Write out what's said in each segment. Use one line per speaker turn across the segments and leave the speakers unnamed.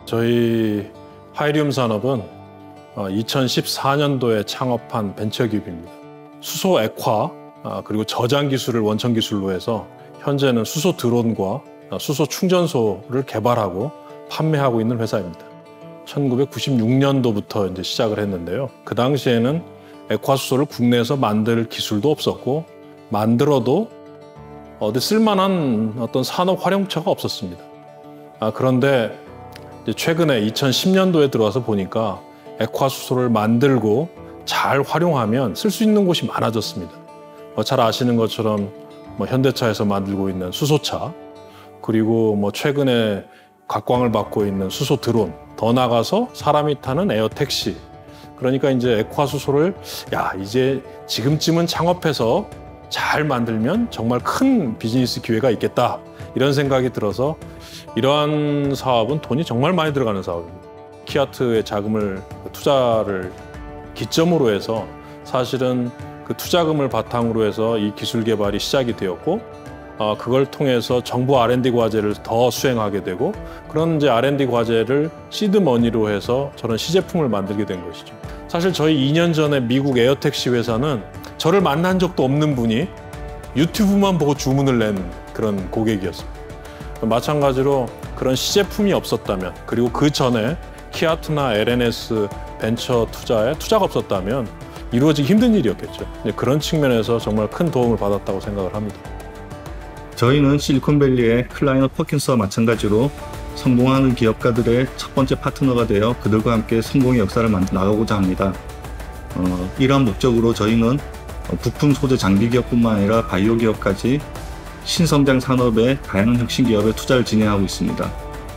저희 하이리움 산업은 2014년도에 창업한 벤처기업입니다. 수소 액화 그리고 저장 기술을 원천 기술로 해서 현재는 수소 드론과 수소 충전소를 개발하고 판매하고 있는 회사입니다. 1996년도부터 이제 시작을 했는데요. 그 당시에는 액화 수소를 국내에서 만들 기술도 없었고 만들어도 어디 쓸만한 어떤 산업 활용처가 없었습니다. 그런데 이제 최근에 2010년도에 들어와서 보니까 액화 수소를 만들고 잘 활용하면 쓸 수 있는 곳이 많아졌습니다. 잘 아시는 것처럼 현대차에서 만들고 있는 수소차, 그리고 최근에 각광을 받고 있는 수소 드론, 더 나가서 사람이 타는 에어택시. 그러니까 이제 액화 수소를 이제 지금쯤은 창업해서 잘 만들면 정말 큰 비즈니스 기회가 있겠다, 이런 생각이 들어서 이러한 사업은 돈이 정말 많이 들어가는 사업입니다. 키아트의 자금을 투자를 기점으로 해서 사실은 그 투자금을 바탕으로 해서 이 기술 개발이 시작이 되었고 그걸 통해서 정부 R&D 과제를 더 수행하게 되고 그런 이제 R&D 과제를 시드머니로 해서 저런 시제품을 만들게 된 것이죠. 사실 저희 2년 전에 미국 에어택시 회사는 저를 만난 적도 없는 분이 유튜브만 보고 주문을 낸 그런 고객이었습니다. 마찬가지로 그런 시제품이 없었다면, 그리고 그 전에 키아트나 LNS 벤처 투자가 없었다면 이루어지기 힘든 일이었겠죠. 그런 측면에서 정말 큰 도움을 받았다고 생각을 합니다.
저희는 실리콘밸리의 클라이너 퍼킨스와 마찬가지로 성공하는 기업가들의 첫 번째 파트너가 되어 그들과 함께 성공의 역사를 만들어 나가고자 합니다. 이러한 목적으로 저희는 부품 소재 장비 기업뿐만 아니라 바이오 기업까지 신성장 산업의 다양한 혁신 기업에 투자를 진행하고 있습니다.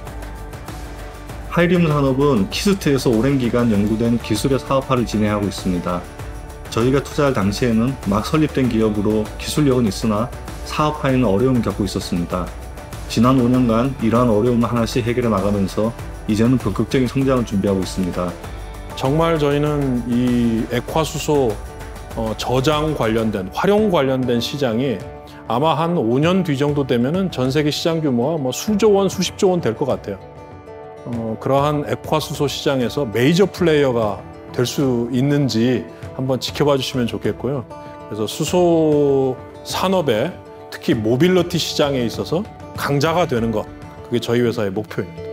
하이리움 산업은 키스트에서 오랜 기간 연구된 기술의 사업화를 진행하고 있습니다. 저희가 투자할 당시에는 막 설립된 기업으로 기술력은 있으나 사업화에는 어려움을 겪고 있었습니다. 지난 5년간 이러한 어려움을 하나씩 해결해 나가면서 이제는 적극적인 성장을 준비하고 있습니다.
정말 저희는 이 액화수소 저장 관련된, 활용 관련된 시장이 아마 한 5년 뒤 정도 되면은 전 세계 시장 규모가 수조 원, 수십조 원 될 것 같아요. 그러한 액화수소 시장에서 메이저 플레이어가 될 수 있는지 한번 지켜봐 주시면 좋겠고요. 그래서 수소 산업에 특히 모빌리티 시장에 있어서 강자가 되는 것, 그게 저희 회사의 목표입니다.